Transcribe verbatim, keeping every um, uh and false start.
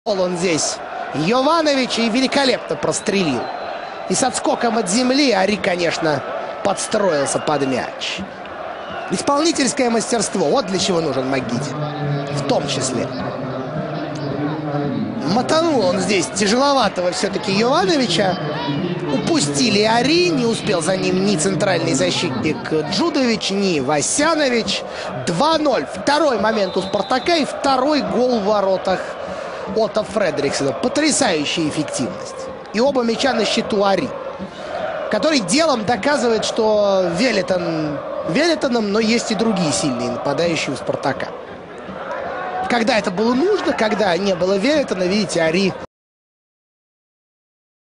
Он здесь Йованович и великолепно прострелил. И с отскоком от земли Ари, конечно, подстроился под мяч. Исполнительское мастерство. Вот для чего нужен Магидин. В том числе. Мотанул он здесь тяжеловатого все-таки Йовановича. Упустили Ари. Не успел за ним ни центральный защитник Джудович, ни Васянович. два ноль. Второй момент у Спартака и второй гол в воротах Отто Фредриксена. Потрясающая эффективность. И оба мяча на счету Ари, который делом доказывает, что Велитон Велитоном, но есть и другие сильные нападающие у Спартака. Когда это было нужно, когда не было Велитона, видите, Ари